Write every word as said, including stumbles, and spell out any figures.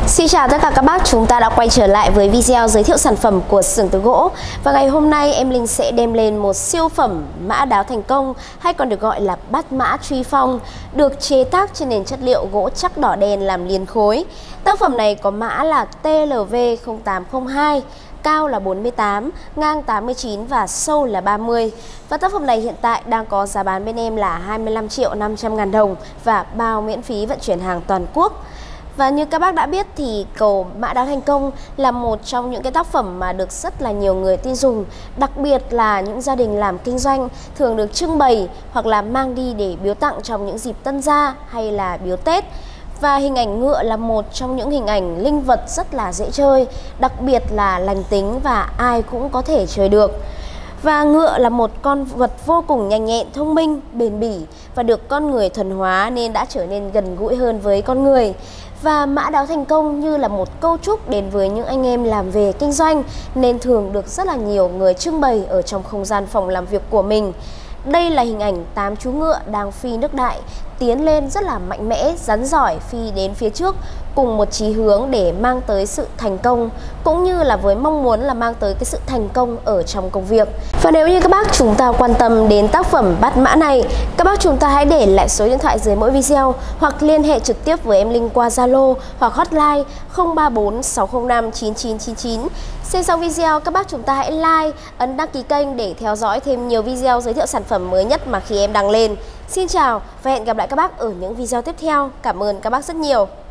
Xin chào tất cả các bác, chúng ta đã quay trở lại với video giới thiệu sản phẩm của xưởng tứ gỗ. Và ngày hôm nay em Linh sẽ đem lên một siêu phẩm mã đáo thành công, hay còn được gọi là bát mã truy phong, được chế tác trên nền chất liệu gỗ chắc đỏ đen làm liền khối. Tác phẩm này có mã là T L V không tám không hai, cao là bốn mươi tám, ngang tám mươi chín và sâu là ba mươi. Và tác phẩm này hiện tại đang có giá bán bên em là hai mươi lăm triệu năm trăm ngàn đồng và bao miễn phí vận chuyển hàng toàn quốc. Và như các bác đã biết thì cầu mã đáo thành công là một trong những cái tác phẩm mà được rất là nhiều người tin dùng, đặc biệt là những gia đình làm kinh doanh thường được trưng bày hoặc là mang đi để biếu tặng trong những dịp tân gia hay là biếu Tết. Và hình ảnh ngựa là một trong những hình ảnh linh vật rất là dễ chơi, đặc biệt là lành tính và ai cũng có thể chơi được. Và ngựa là một con vật vô cùng nhanh nhẹn, thông minh, bền bỉ và được con người thuần hóa nên đã trở nên gần gũi hơn với con người. Và mã đáo thành công như là một câu chúc đến với những anh em làm về kinh doanh nên thường được rất là nhiều người trưng bày ở trong không gian phòng làm việc của mình. Đây là hình ảnh tám chú ngựa đang phi nước đại, tiến lên rất là mạnh mẽ, rắn giỏi phi đến phía trước cùng một chí hướng để mang tới sự thành công, cũng như là với mong muốn là mang tới cái sự thành công ở trong công việc. Và nếu như các bác chúng ta quan tâm đến tác phẩm bát mã này, các bác chúng ta hãy để lại số điện thoại dưới mỗi video hoặc liên hệ trực tiếp với em Linh qua Zalo hoặc hotline không ba bốn sáu không năm chín chín chín chín. Xem xong video, các bác chúng ta hãy like, ấn đăng ký kênh để theo dõi thêm nhiều video giới thiệu sản phẩm mới nhất mà khi em đăng lên. Xin chào và hẹn gặp lại các bác ở những video tiếp theo. Cảm ơn các bác rất nhiều.